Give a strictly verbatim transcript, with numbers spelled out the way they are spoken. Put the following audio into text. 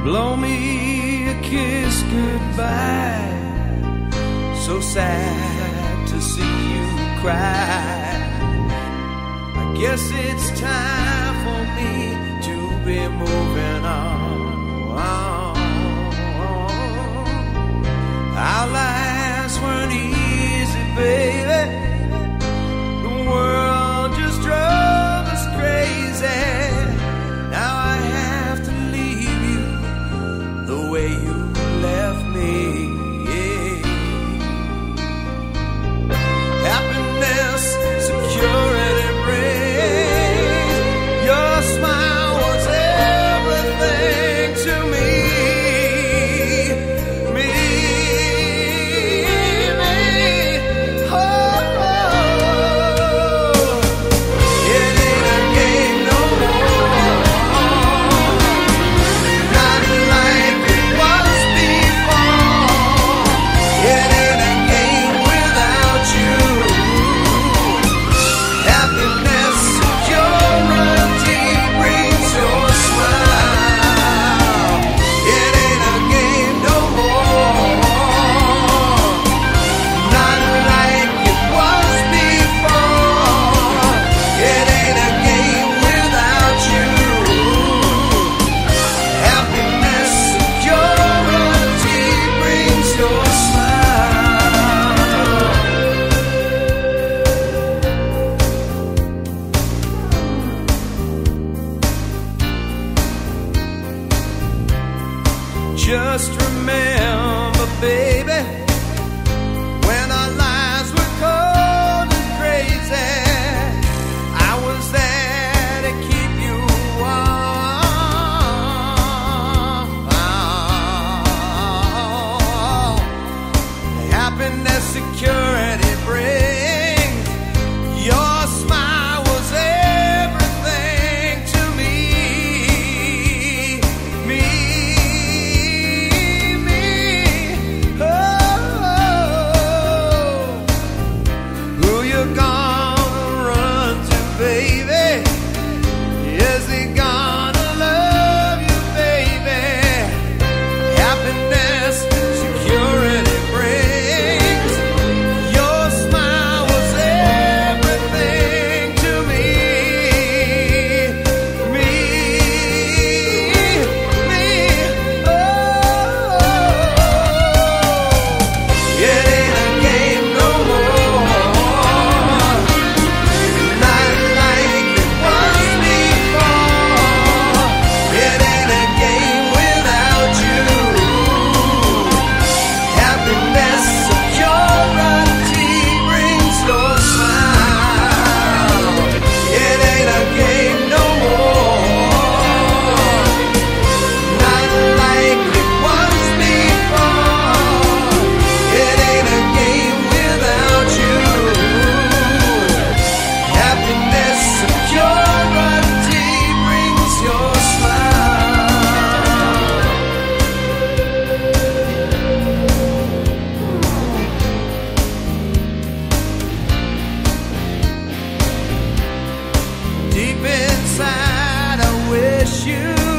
blow me a kiss goodbye. So sad to see you cry. I guess it's time for me to be moving on. Our lives weren't easy, baby. The world just drove us crazy. Now I have to leave you the way you left me. Yeah. Happiness, security brings. Your smile was everything to me. Me, me, oh, oh. It ain't a game no more. Not like it was before. It ain't a game without you. Happiness, security brings your smile. It ain't a game no more. Not like it was before. It ain't a game without you. Happiness, security brings your smile. Just remember, baby, when our lives were cold and crazy, I was there to keep you warm. Happiness, security brings. Your smile was everything to me. Me, me, oh, oh. Who you gonna run to, baby? Is he gonna love you, baby? Happiness, security brings. Your smile was everything to me. Me, me, oh, oh. It ain't a game no more. Not like it was before. It ain't a game without you. Happiness, security brings your smile. It ain't a game no more. Not like it was before. It ain't a game without you. Happiness, security brings your smile. Deep inside, I wish you